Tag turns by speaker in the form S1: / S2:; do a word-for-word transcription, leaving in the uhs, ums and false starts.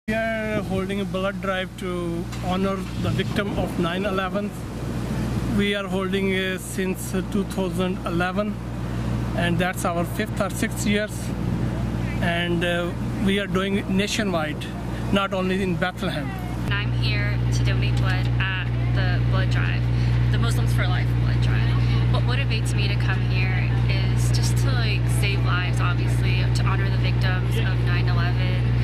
S1: We are holding a blood drive to honor the victim of nine eleven. We are holding it since two thousand eleven, and that's our fifth or sixth years. And uh, we are doing it nationwide, not only in Bethlehem.
S2: And I'm here to donate blood at the blood drive, the Muslims for Life blood drive. What motivates me to come here is just to like save lives, obviously, to honor the victims of nine eleven.